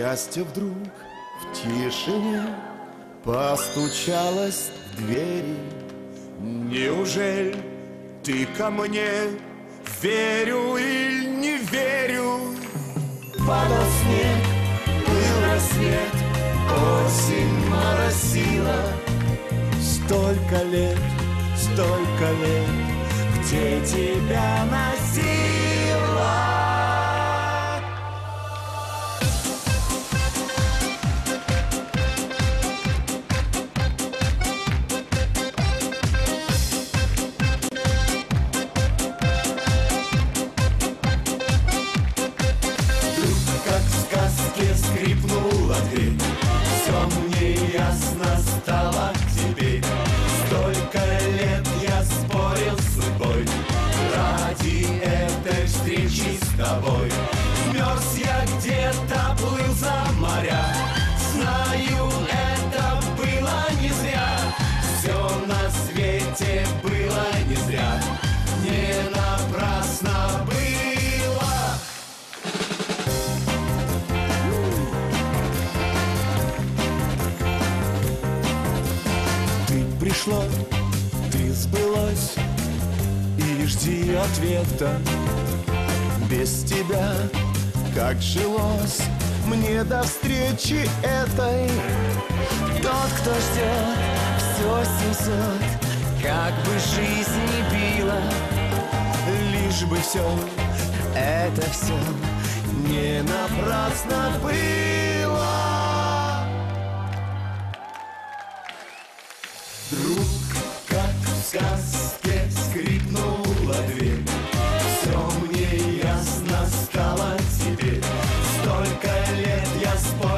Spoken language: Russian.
счастье вдруг в тишине постучалось в двери. Неужели ты ко мне? Верю или не верю? Падал снег, был рассвет, осень моросила. Столько лет, где тебя носила? Скрипнула дверь, все мне ясно стало теперь. Столько лет я спорил с судьбой ради этой встречи с тобой. Мерз я где-то, плыл за моря, знаю, это было не зря. Все на свете было не зря, не напрасно было. Пришло, ты сбылась, и жди ответа. Без тебя, как жилось мне до встречи этой? Тот, кто ждет, все снесет, как бы жизнь ни била, лишь бы все, это все не напрасно было. Вдруг, как в сказке, скрипнула дверь. Все мне ясно стало теперь. Столько лет я спорил